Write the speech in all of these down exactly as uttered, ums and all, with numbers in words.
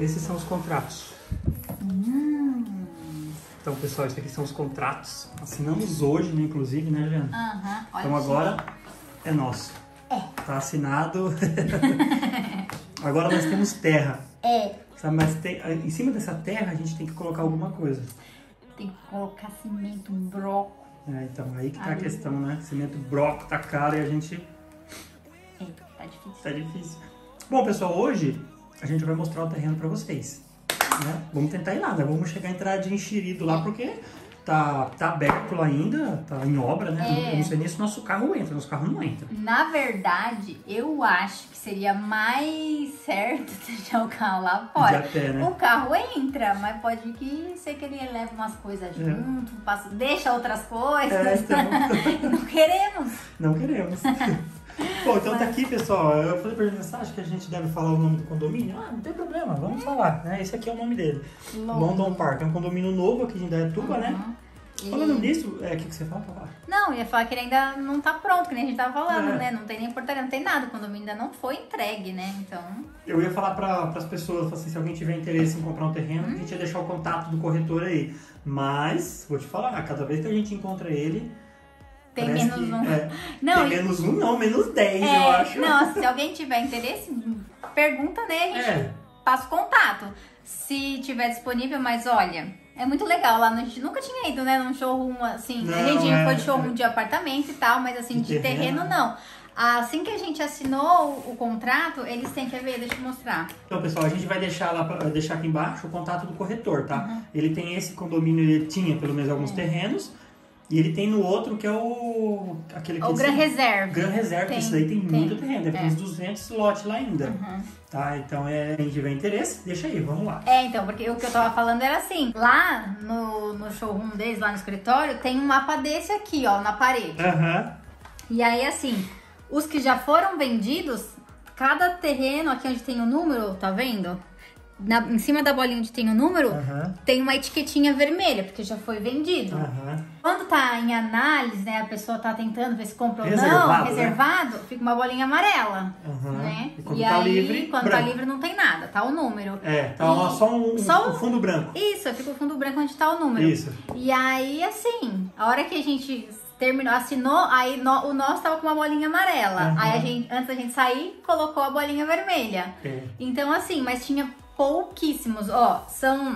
Esses são os contratos. Hum. Então, pessoal, esses aqui são os contratos. Assinamos hoje, né, inclusive, né, Juliana? Aham. Olha Então agora é nosso. É. Tá assinado. Agora nós temos terra. É. Sabe, mas tem, em cima dessa terra a gente tem que colocar alguma coisa. Tem que colocar cimento, broco. É, então, aí que tá Aí. a questão, né? Cimento broco tá caro e a gente... É, tá difícil. Tá difícil. Bom, pessoal, hoje a gente vai mostrar o terreno pra vocês. Né? Vamos tentar ir lá, né? Vamos chegar a entrar de enxerido lá, porque tá, tá aberto lá ainda, tá em obra, né? É. Eu não sei nem se nosso carro entra, nosso carro não entra. Na verdade, eu acho que seria mais certo deixar o carro lá De fora. a pé, né? O carro entra, mas pode que ser que ele leve umas coisas junto, passa, deixa outras coisas. É, então. Não queremos. Não queremos. Bom, então tá aqui, pessoal. Eu falei pra gente, você acha que a gente deve falar o nome do condomínio? Ah, não tem problema, vamos falar, né? Esse aqui é o nome dele. London, London Park. É um condomínio novo aqui em Indaiatuba, né? E... Falando nisso, é, o que, que você fala pra falar? Não, eu ia falar que ele ainda não tá pronto, que nem a gente tava falando, É. né? Não tem nem portaria, não tem nada. O condomínio ainda não foi entregue, né? Então... Eu ia falar para as pessoas, assim, se alguém tiver interesse em comprar um terreno, Hum. a gente ia deixar o contato do corretor aí. Mas, vou te falar, cada vez que a gente encontra ele... Tem parece menos que- um. É, Não, tem e- menos um não, menos dez, É, eu acho. não, se alguém tiver interesse, pergunta, né? A gente É. passa o contato. Se tiver disponível, mas olha, é muito legal lá. A gente nunca tinha ido, né? Num showroom assim. Não, a gente é, foi de showroom é. de apartamento e tal, mas assim, De de terreno. terreno, não. Assim que a gente assinou o, o contrato, eles têm que ver, deixa eu mostrar. Então, pessoal, a gente vai deixar lá, pra- deixar aqui embaixo o contato do corretor, tá? Uhum. Ele tem esse condomínio, ele tinha pelo menos alguns É. terrenos. E ele tem no outro que é o... Aquele que O Gran Reserve. Gran Reserve, Tem, esse daí tem, tem, muito terreno, deve ter é. uns duzentos lotes lá ainda. Uhum. Tá, então é, quem tiver interesse, deixa aí, vamos lá. É, então, porque o que eu tava falando era assim, lá no, no showroom deles, lá no escritório, tem um mapa desse aqui, ó, na parede. Aham. E aí, assim, os que já foram vendidos, cada terreno, aqui onde tem o número, tá vendo? Na, em cima da bolinha onde tem o número, Aham. tem uma etiquetinha vermelha, porque já foi vendido. Aham. Quando tá em análise, né, a pessoa tá tentando ver se compra ou não, Reservado, né? reservado, fica uma bolinha amarela, Aham. né? E quando E tá aí, livre, quando tá branco. livre não tem nada, tá o número. É, tá lá E só um, só um fundo branco. Isso, fica o fundo branco onde tá o número. Isso. E aí, assim, a hora que a gente terminou, assinou, aí no- o nosso tava com uma bolinha amarela. Uhum. Aí a gente, antes da gente sair, colocou a bolinha vermelha. É. Então, assim, mas tinha pouquíssimos. Ó, são...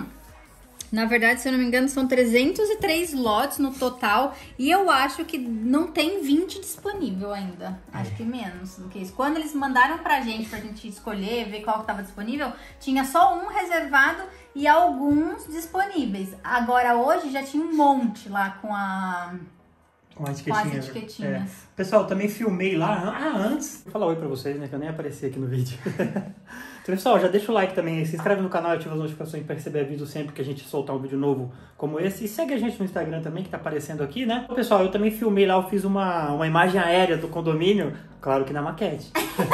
Na verdade, se eu não me engano, são trezentos e três lotes no total. E eu acho que não tem vinte disponível ainda. Acho que menos do que isso. Quando eles mandaram pra gente, pra gente escolher, ver qual que tava disponível, tinha só um reservado e alguns disponíveis. Agora, hoje, já tinha um monte lá com a... Com as Com as etiquetinhas. etiquetinhas. É. Pessoal, eu também filmei lá. Ah, antes. Vou falar oi pra vocês, né? Que eu nem apareci aqui no vídeo. Então, pessoal, já deixa o like também. Se inscreve no canal, ativa as notificações para receber aviso sempre que a gente soltar um vídeo novo como esse. E segue a gente no Instagram também, que tá aparecendo aqui, né? Então, pessoal, eu também filmei lá. Eu fiz uma, uma imagem aérea do condomínio. Claro que na maquete.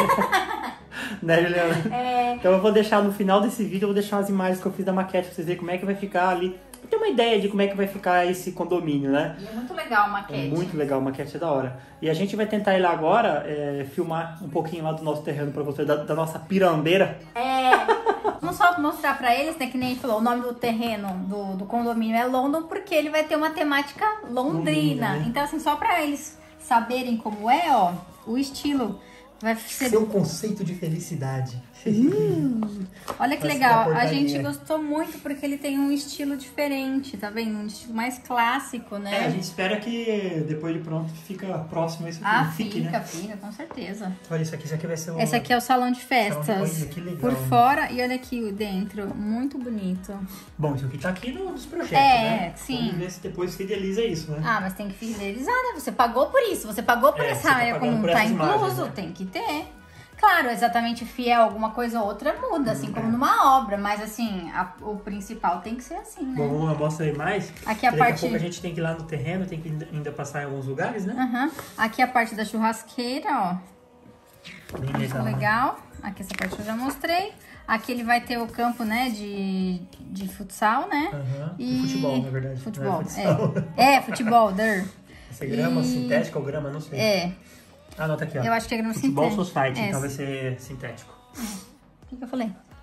Né, Juliana? É... Então eu vou deixar no final desse vídeo, eu vou deixar as imagens que eu fiz da maquete pra vocês verem como é que vai ficar ali. Tem uma ideia de como é que vai ficar esse condomínio, né? E é muito legal a É maquete. muito legal, a maquete é da hora. E a gente vai tentar ir lá agora, é, filmar um pouquinho lá do nosso terreno pra vocês, da, da nossa pirambeira. É, vamos só mostrar pra eles, né, que nem a gente falou, o nome do terreno do, do condomínio é London, porque ele vai ter uma temática londrina. Londrina, né? Então, assim, só pra eles saberem como é, ó, o estilo vai ser... Seu conceito de felicidade. Hum, olha que Vai ser legal, uma a porcaria. gente gostou muito porque ele tem um estilo diferente, tá vendo? Um estilo mais clássico, né? É, a gente espera que depois de pronto fica próximo a isso aqui. Ah, fique, fica, né? fica, com certeza. Olha isso aqui, isso aqui vai ser o... Esse aqui é o salão de festas. Salão de- olha, que legal, Por né? fora e olha aqui o dentro, muito bonito. Bom, isso aqui tá aqui nos projetos, É, né? sim. Vamos ver se depois fideliza isso, né? Ah, mas tem que fidelizar, né? Você pagou por isso, você pagou por É, essa você tá área pagando comum, por tá essas incluso, imagens, né? tem que ter. Claro, exatamente fiel alguma coisa ou outra muda, assim como é. numa obra, mas assim, a- o principal tem que ser assim, né? Bom, vamos lá, mostra aí mais. Aqui a Daqui parte- a pouco a gente tem que ir lá no terreno, tem que ainda- ainda passar em alguns lugares, né? Aham. Aqui a parte da churrasqueira, ó, Bem muito legal. né? legal. Aqui essa parte eu já mostrei. Aqui ele vai ter o campo, né, de, de futsal, né? Aham. E... Futebol, na verdade. Futebol, Não é futsal. é. É, futebol, der. Essa é grama E- sintética ou grama, não sei. É, Ah, anota aqui, ó. eu acho que é grama Futebol sintética. Society, É, então vai ser sintético. O que, que eu falei?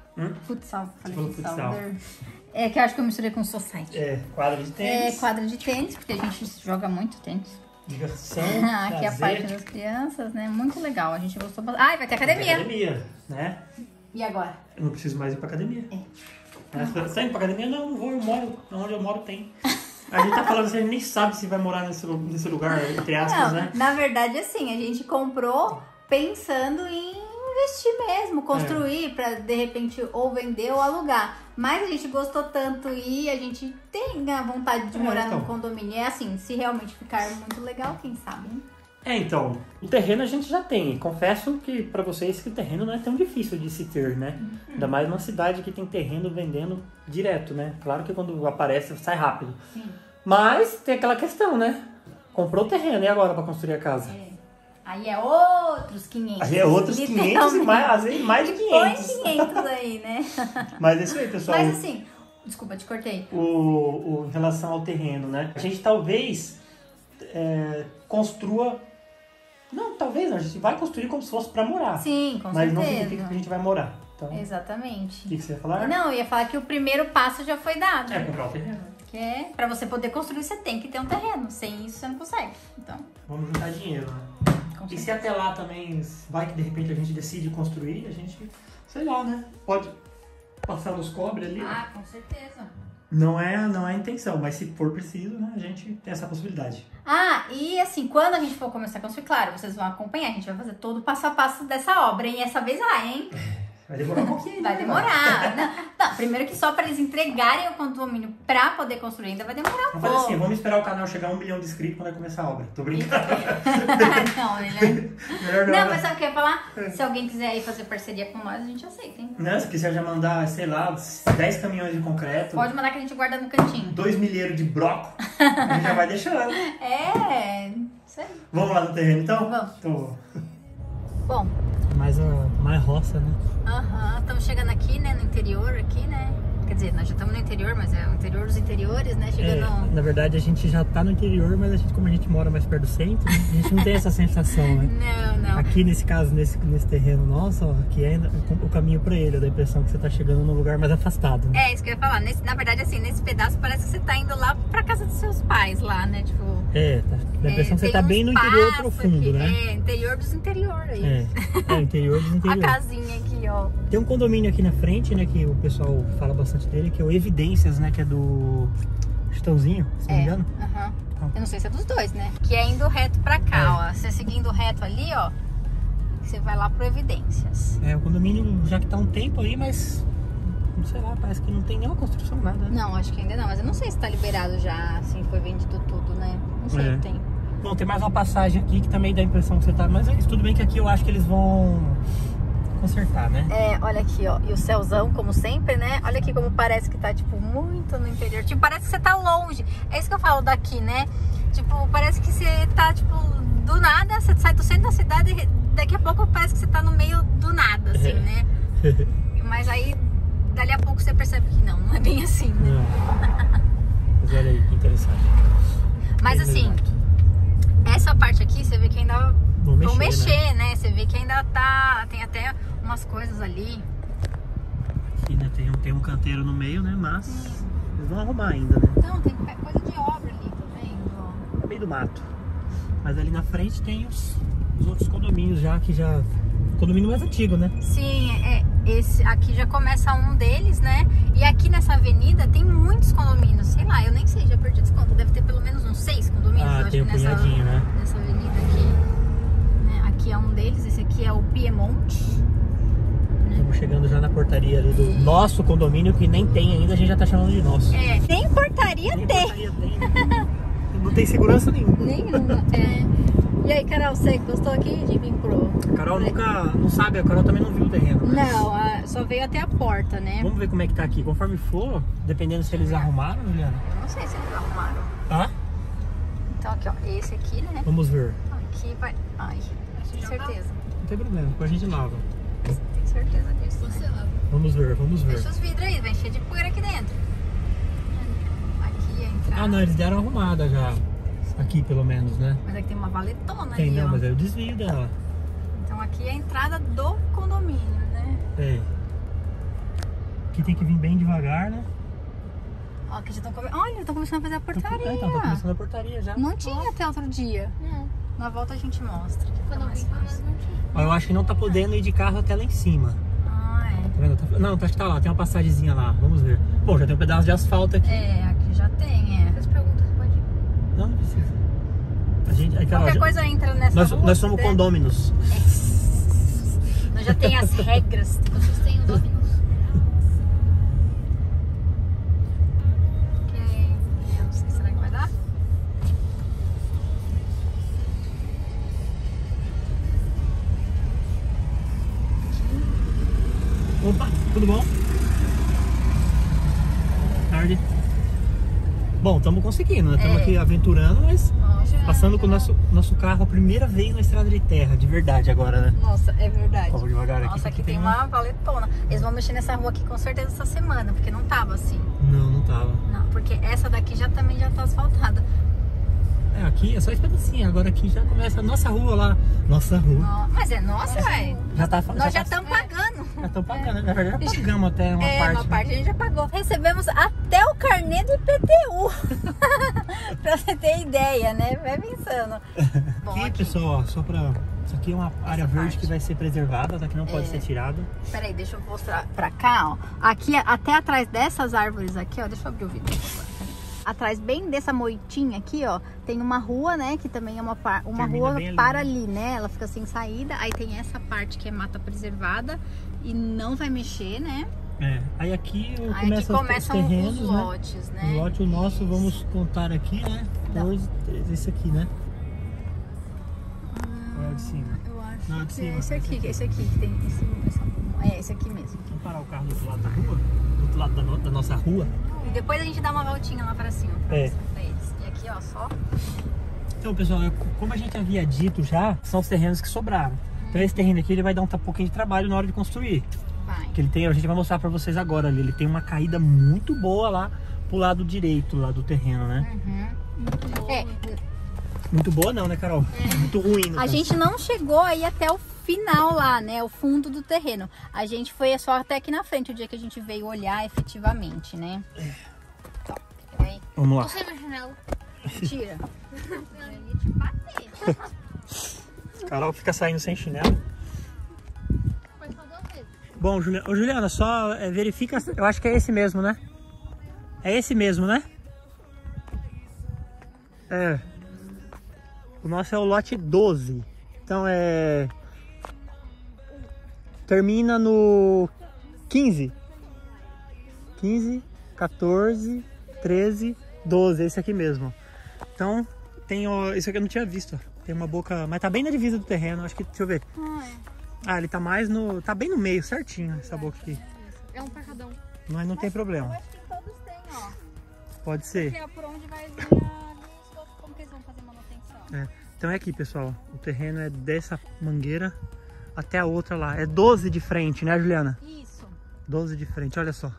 Hum? Futsal. Falei falou futsal. futsal. É que eu acho que eu misturei com society. É, quadra de tênis. É, quadra de tênis, porque a gente joga muito tênis. Diversão, Aqui é a parte das crianças, né? Muito legal. A gente gostou bastante. Ah, vai ter academia. Academia, né? E agora? Eu não preciso mais ir pra academia. É. Mas, você tá indo pra academia? Não, não vou, eu moro. Onde eu moro tem. A gente tá falando assim, a gente nem sabe se vai morar nesse, nesse lugar, entre aspas, Não, né? na verdade, assim, a gente comprou pensando em investir mesmo, construir, é. Pra de repente ou vender ou alugar. Mas a gente gostou tanto e a gente tem a vontade de é, morar então. num condomínio. É assim, se realmente ficar muito legal, quem sabe, hein? É, então, o terreno a gente já tem. Confesso que pra vocês que o terreno não é tão difícil de se ter, né? Uhum. Ainda mais numa cidade que tem terreno vendendo direto, né? Claro que quando aparece sai rápido. Sim. Mas tem aquela questão, né? Comprou o terreno e agora pra construir a casa? É. Aí é outros quinhentos. Aí é outros quinhentos e mais, às vezes mais de quinhentos. Põe quinhentos aí, né? Mas é isso aí, pessoal. Mas assim, desculpa, te cortei. O, o, em relação ao terreno, né? A gente talvez é, construa... Não, talvez não. A gente vai construir como se fosse pra morar. Sim, com mas certeza. Mas não significa que a gente vai morar. Então, exatamente. O que, que você ia falar? Não, eu ia falar que o primeiro passo já foi dado. É comprar o terreno. Que é, pra você poder construir, você tem que ter um terreno. Sem isso, você não consegue. Então, vamos juntar dinheiro, né? E se até lá também, vai que de repente a gente decide construir, a gente, sei lá, né? Pode passar nos cobre ali. Ah, com certeza. Não é, não é a intenção, mas se for preciso, né, a gente tem essa possibilidade. Ah, e assim, quando a gente for começar a construir, claro, vocês vão acompanhar, a gente vai fazer todo o passo a passo dessa obra, hein? Essa vez vai, hein? Vai demorar um pouquinho. Vai demorar. Não, não, primeiro que só para eles entregarem o condomínio pra poder construir ainda vai demorar um pouco. Vamos fazer assim, vamos esperar o canal chegar a um milhão de inscritos quando vai começar a obra. Tô brincando. Não, melhor... melhor não. Não, mas sabe o que eu ia falar? Se alguém quiser aí fazer parceria com nós, a gente aceita, hein? Não, se quiser já mandar, sei lá, dez caminhões de concreto. Pode mandar que a gente guarda no cantinho. Dois milheiros de broco. A gente já vai deixando. É, isso aí. Vamos lá no terreno então? Vamos. Então... Bom. Mais, a, mais roça, né? Aham, uhum. Estamos chegando aqui, né, no interior aqui, né? Quer dizer, nós já estamos no interior, mas é o interior dos interiores, né? Chegando... É, na verdade, a gente já tá no interior, mas a gente, como a gente mora mais perto do centro, a gente não tem essa sensação, né? Não, não. Aqui, nesse caso, nesse, nesse terreno nosso, ó, aqui é o, o caminho pra ele, dá a impressão que você tá chegando num lugar mais afastado, né? É, isso que eu ia falar. Nesse, na verdade, assim, nesse pedaço parece que você tá indo lá pra casa dos seus pais, lá, né? Tipo... É, tá, dá a impressão é, que você tá bem no interior profundo, aqui, né? É, interior dos interior aí. É, é interior dos interior. A casinha aqui, ó. Tem um condomínio aqui na frente, né, que o pessoal fala bastante dele, que é o Evidências, né, que é do Chitãozinho, se não é, me engano. Aham. Uh-huh. Eu não sei se é dos dois, né? Que é indo reto pra cá, é. Ó. Você seguindo reto ali, ó, você vai lá pro Evidências. É, o condomínio já que tá um tempo aí, mas... Não sei lá, parece que não tem nenhuma construção, nada. Né? Não, acho que ainda não, mas eu não sei se tá liberado já, assim, foi vendido tudo, né? Não sei, é. tem. Bom, tem mais uma passagem aqui que também dá a impressão que você tá... Mas é isso, tudo bem que aqui eu acho que eles vão consertar, né? É, olha aqui, ó, e o céuzão, como sempre, né? Olha aqui como parece que tá, tipo, muito no interior. Tipo, parece que você tá longe. É isso que eu falo daqui, né? Tipo, parece que você tá, tipo, do nada, você sai do centro da cidade e daqui a pouco parece que você tá no meio do nada, assim, né? Mas aí... Dali a pouco você percebe que não, não é bem assim, né? Não. Mas olha aí, que interessante. Mas assim, essa parte aqui, você vê que ainda vão mexer, mexer né? né? Você vê que ainda tá, tem até umas coisas ali. Aqui, né? Tem um, tem um canteiro no meio, né? Mas Sim. eles vão arrumar ainda, né? Não, tem coisa de obra ali, tá vendo? É meio do mato. Mas ali na frente tem os, os outros condomínios já, que já... Condomínio mais antigo, né? Sim, é, esse aqui já começa um deles, né? E aqui nessa avenida tem muitos condomínios. Sei lá, eu nem sei, já perdi esse conta. Deve ter pelo menos uns seis condomínios. Ah, eu tem acho um nessa, punhadinho, né? Nessa avenida aqui. Né? Aqui é um deles, esse aqui é o Piemonte. Né? Estamos chegando já na portaria ali do nosso condomínio, que nem tem ainda, a gente já tá chamando de nosso. É, nem portaria nem tem. Portaria tem. Não tem segurança nenhuma. Nenhuma, é. E aí, Carol, você gostou aqui de vir pro... A Carol nunca, não sabe, a Carol também não viu o terreno. Mas... Não, a, só veio até a porta, né? Vamos ver como é que tá aqui. Conforme for, dependendo se eles arrumaram, Juliana. Eu não sei se eles arrumaram. Tá? Então aqui, ó, esse aqui, né? Vamos ver. Aqui vai... Ai, tem certeza. Não tem problema, depois a gente lava. Tem certeza disso, Você né? lava. Vamos ver, vamos ver. Deixa os vidros aí, vai encher de poeira aqui dentro. Aqui é a entrada. Ah, não, eles deram arrumada já. Aqui, pelo menos, né? Mas aqui tem uma valetona tem, ali, não, ó. mas é o desvio dela. Então aqui é a entrada do condomínio, né? É. Aqui tem que vir bem devagar, né? Ó, aqui já estão come... Olha, estão começando a fazer a portaria. É, então, tá começando a portaria já. Não tinha até outro dia. Não. Na volta a gente mostra. Que Quando tá eu mais vim, fácil. não tinha. Ó, eu acho que não tá podendo ir de carro até lá em cima. Ah, é. Tá vendo? Tá- Não, acho que tá lá, tem uma passagemzinha lá. Vamos ver. Bom, já tem um pedaço de asfalto aqui. É, aqui já tem, é. Vocês perguntam se pode ir. Não, não precisa. A gente, aí, Carol, Qualquer já- coisa entra nessa nós, rua. nós somos se der. condôminos. Nós já tem as regras. Vocês têm o Dominus. Que... Eu não sei, será que vai dar? Opa, tudo bom? Tarde. Bom, estamos conseguindo, né? Estamos É. aqui aventurando, mas Nossa, passando com o nosso, nosso carro a primeira vez na estrada de terra, de verdade agora, né? Nossa, é verdade. Vamos devagar aqui. Nossa, aqui porque tem uma valetona. Eles vão mexer nessa rua aqui com certeza essa semana, porque não tava assim. Não, não tava. Não, porque essa daqui já também já tá asfaltada. É, aqui é só esse pedacinho, agora aqui já começa a nossa rua lá. Nossa rua. No- Mas é nossa, velho. Já tá, Nós já tá- estamos pagando. Já estão pagando, na verdade já pagamos até uma é, parte. uma né? parte a gente já pagou. Recebemos até o carnê do I P T U. Pra você ter ideia, né? Vai pensando. Bom, Aqui, aqui, pessoal, ó, só pra... Isso aqui é uma área verde parte. que vai ser preservada, tá? Que não pode É. ser tirada. peraí, deixa eu mostrar pra cá, ó. Aqui, até atrás dessas árvores aqui, ó. Deixa eu abrir o vídeo. Por favor. Atrás, bem dessa moitinha aqui, ó, tem uma rua, né? Que também é uma, par- uma Termina rua bem ali, para né? ali, né? Ela fica sem saída. Aí tem essa parte que é mata preservada e não vai mexer, né? É. Aí aqui Aí aqui começa os começam terrenos, os né? lotes, né? O lote, o nosso, vamos contar aqui, né? doze, treze, esse aqui, né? Qual é o de cima? Eu acho Não, de que cima, é esse aqui, esse que é esse aqui que tem esse, essa- é esse aqui mesmo. Vamos parar o carro do outro lado da rua? Do outro lado da, no- da nossa rua? E depois a gente dá uma voltinha lá para cima pra É. mostrar pra eles. E aqui, ó, só. Então, pessoal, é- como a gente havia dito já, são os terrenos que sobraram. Então esse terreno aqui ele vai dar um ta- pouquinho de trabalho na hora de construir. Vai. Que ele tem, a gente vai mostrar pra vocês agora ali. Ele tem uma caída muito boa lá pro lado direito lá do terreno, né? Uhum. É, Muito boa não, né, Carol? Muito ruim. no a caso. gente não chegou aí até o final lá, né? O fundo do terreno. A gente foi só até aqui na frente, o dia que a gente veio olhar efetivamente, né? Então, aí. Vamos lá. Tô sem minha janela. Tira. Eu ia te bater. Carol fica saindo sem chinelo. Foi só duas vezes. Bom, Juliana, ô, Juliana, só é, verifica. Eu acho que é esse mesmo, né? É esse mesmo, né? É. O nosso é o lote doze. Então é. Termina no quinze. quinze, quatorze, treze, doze. Esse aqui mesmo. Então, tem. Ó, esse aqui eu não tinha visto. Ó. Tem uma boca. Mas tá bem na divisa do terreno. Acho que. Deixa eu ver. Ah, é. Ah, ele tá mais no. Tá bem no meio, certinho, essa boca aqui. É um pra cada um. Mas não tem Eu problema. acho que todos têm, ó. Pode ser. Que é por onde vai vir a luz, como que eles vão fazer manutenção. É. Então é aqui, pessoal. O terreno é dessa mangueira até a outra lá. É doze de frente, né, Juliana? Isso. doze de frente, olha só.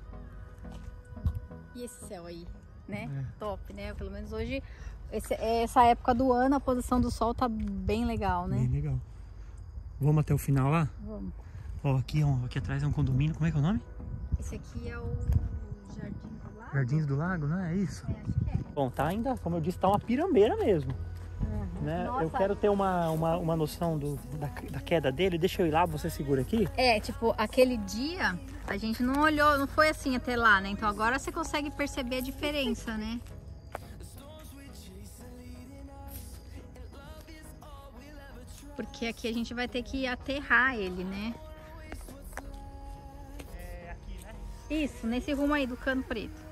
E esse céu aí, né? É. Top, né? Pelo menos hoje, esse- essa época do ano, a posição do sol tá bem legal, né? Bem legal. Vamos até o final lá? Vamos. Ó, aqui, ó, aqui atrás é um condomínio. Como é que é o nome? Esse aqui é o Jardim do Lago? Jardins do Lago, não é isso? É, acho que é. Bom, tá ainda, como eu disse, tá uma pirambeira mesmo. Né? Nossa. Eu quero ter uma, uma, uma noção do, da, da queda dele. Deixa eu ir lá, você segura aqui. É, tipo, aquele dia a gente não olhou, não foi assim até lá, né? Então agora você consegue perceber a diferença, né? Porque aqui a gente vai ter que aterrar ele, né? É aqui, né? Isso, nesse rumo aí do Cano Preto.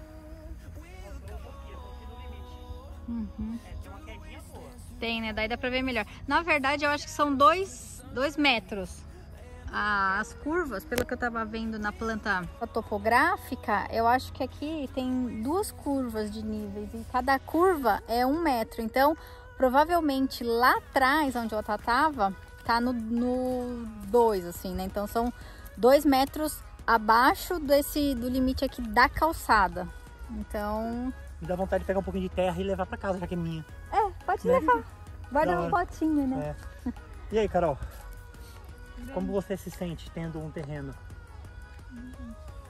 Uhum. Tem uma quedinha boa. Tem, né? Daí dá pra ver melhor. Na verdade, eu acho que são dois, dois metros. Ah, as curvas, pelo que eu tava vendo na planta topográfica, eu acho que aqui tem duas curvas de níveis e cada curva é um metro. Então, provavelmente lá atrás, onde eu tava, tá no, no dois, assim, né? Então, são dois metros abaixo desse, do limite aqui da calçada. Então, Me dá vontade de pegar um pouquinho de terra e levar pra casa, já que é minha. é, pode Né? levar. Guarda Da um hora. potinho, né? É. E aí, Carol? Como você se sente tendo um terreno?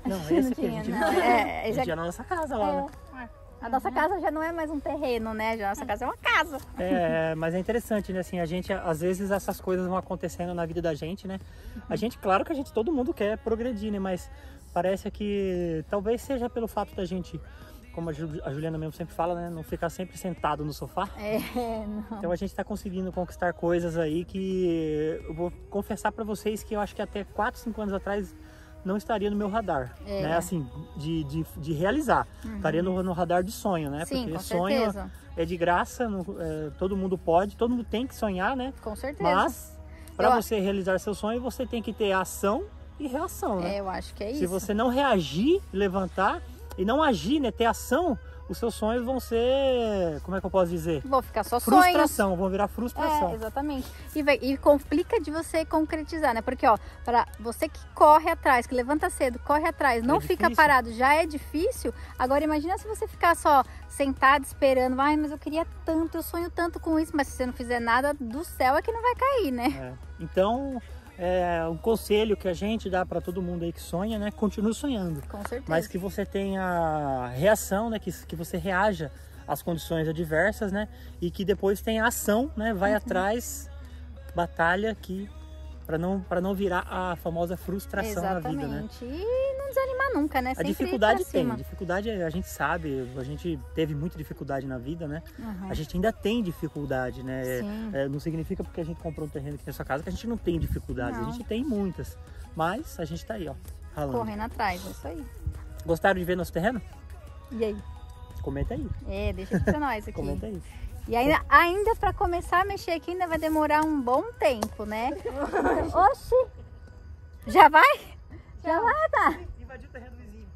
Não, Não esse aqui a tinha, gente não. não. É, A gente já- ia na nossa casa lá, né? A nossa casa já não é mais um terreno, né? Já a nossa casa é uma casa. É, mas é interessante, né? Assim, a gente, às vezes, essas coisas vão acontecendo na vida da gente, né? A gente, claro que a gente, todo mundo quer progredir, né? Mas parece que talvez seja pelo fato da gente, como a Ju- a Juliana mesmo sempre fala, né? Não ficar sempre sentado no sofá. É, não. Então a gente tá conseguindo conquistar coisas aí que eu vou confessar pra vocês que eu acho que até quatro, cinco anos atrás não estaria no meu radar, É. né? Assim, de, de, de realizar. Estaria no, no radar de sonho, né? Sim, Porque com sonho certeza. é de graça, não- é, todo mundo pode, todo mundo tem que sonhar, né? Com certeza. Mas para Eu- você realizar seu sonho, você tem que ter ação e reação, né? É, eu acho que é isso. Se você não reagir, levantar e não agir, né, ter ação, os seus sonhos vão ser, como é que eu posso dizer? Vou ficar só sonhos. Frustração, vão virar frustração. É, exatamente. E, vai- e complica de você concretizar, né? Porque, ó, para você que corre atrás, que levanta cedo, corre atrás, não fica difícil. parado, já é difícil. Agora, imagina se você ficar só sentado esperando. Ai, mas eu queria tanto, eu sonho tanto com isso. Mas se você não fizer nada do céu, é que não vai cair, né? É. Então, é, um conselho que a gente dá para todo mundo aí que sonha, né? Continue sonhando. Com certeza. Mas que você tenha reação, né? Que, que você reaja às condições adversas, né? E que depois tenha ação, né? Vai Uhum. atrás, batalha que para não para não virar a famosa frustração Exatamente. na vida, né? E não desanimar nunca, né? A Sempre ir dificuldade pra tem, cima. dificuldade a gente sabe, a gente teve muita dificuldade na vida, né? Uhum. A gente ainda tem dificuldade, né? Sim. É, não significa porque a gente comprou um terreno aqui na sua casa que a gente não tem dificuldades, Não. a gente tem muitas, mas a gente tá aí, ó, ralando. Correndo atrás, é isso aí. Gostaram de ver nosso terreno? E aí? Comenta aí, É, deixa aqui pra nós aqui. comenta aí. E ainda, ainda para começar a mexer aqui, ainda vai demorar um bom tempo, né? Oxi! Já vai? Já vai, tá? Invadiu o terreno do vizinho.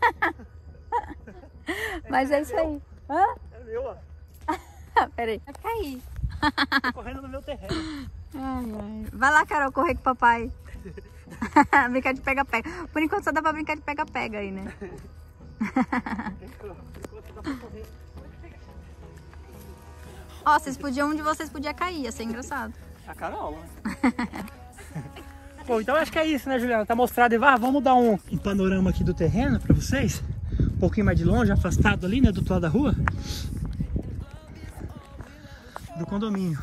Mas é isso aí. Hã? É meu, ó. Peraí. Vai cair. Tô correndo no meu terreno. Ai, ai. Vai lá, Carol, correr com o papai. Brincar de pega-pega. Por enquanto só dá pra brincar de pega-pega aí, né? Ó, vocês podiam, um de vocês podia cair, ia ser engraçado. A Carol, né? Bom, então acho que é isso, né, Juliana? Tá mostrado e ah, vamos dar um, um panorama aqui do terreno pra vocês. Um pouquinho mais de longe, afastado ali, né, do outro lado da rua. Do condomínio.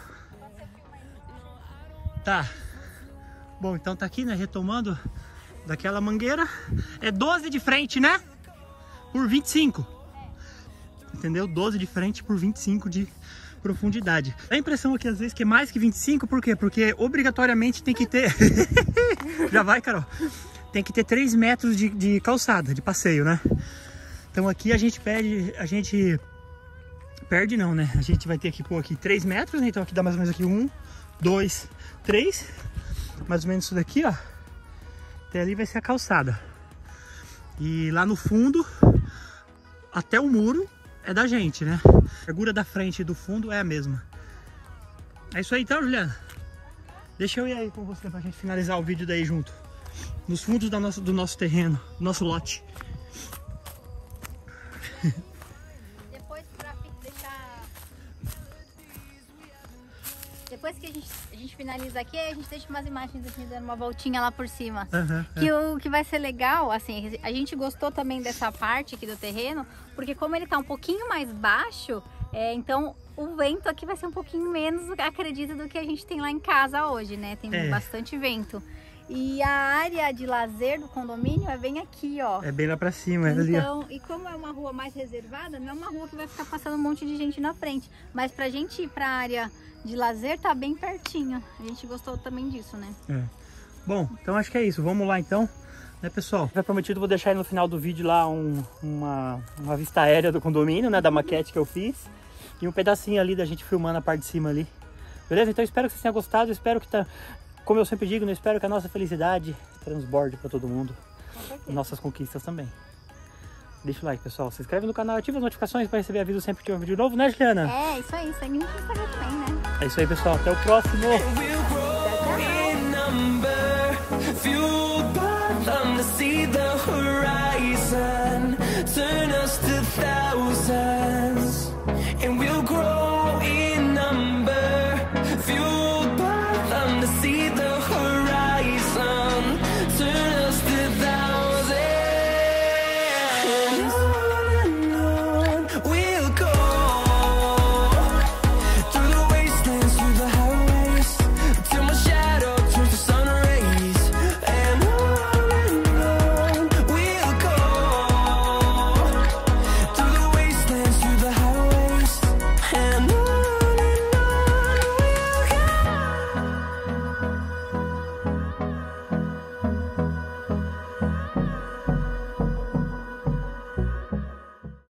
Tá. Bom, então tá aqui, né, retomando daquela mangueira. É doze de frente, né? Por vinte e cinco. Entendeu? doze de frente por vinte e cinco de profundidade. Dá a impressão aqui às vezes que é mais que vinte e cinco, por quê? Porque obrigatoriamente tem que ter... Já vai, Carol? Tem que ter três metros de, de calçada, de passeio, né? Então aqui a gente perde, a gente... Perde não, né? A gente vai ter que pôr aqui três metros, né? Então aqui dá mais ou menos aqui um, dois, três. Mais ou menos isso daqui, ó. Até ali vai ser a calçada. E lá no fundo, até o muro é da gente, né? A largura da frente e do fundo é a mesma. É isso aí então, Juliana. Deixa eu ir aí com você pra gente finalizar o vídeo daí junto. Nos fundos da nossa, do nosso terreno, do nosso lote. Depois pra deixar... Depois que a gente, a gente finaliza aqui, a gente deixa umas imagens aqui dando uma voltinha lá por cima. Uhum, Que o que vai ser legal, assim, a gente gostou também dessa parte aqui do terreno, porque como ele tá um pouquinho mais baixo, é, então o vento aqui vai ser um pouquinho menos, acredito, do que a gente tem lá em casa hoje, né? Tem É. bastante vento. E a área de lazer do condomínio é bem aqui, ó. É bem lá pra cima, é ali, ó. Então, e como é uma rua mais reservada, não é uma rua que vai ficar passando um monte de gente na frente. Mas pra gente ir pra área de lazer, tá bem pertinho. A gente gostou também disso, né? É. Bom, então acho que é isso. Vamos lá então, né, pessoal? Já prometido, vou deixar aí no final do vídeo lá um, uma, uma vista aérea do condomínio, né, da maquete que eu fiz. E um pedacinho ali da gente filmando a parte de cima ali. Beleza? Então espero que vocês tenham gostado. Espero que, tá, como eu sempre digo, né, espero que a nossa felicidade transborde para todo mundo. E nossas conquistas também. Deixa o like, pessoal. Se inscreve no canal, ativa as notificaçções para receber aviso sempre que tiver um vídeo novo, né, Juliana? É, isso aí. Segue no Instagram também, né? É isso aí, pessoal. Até o próximo. Tchau, tchau.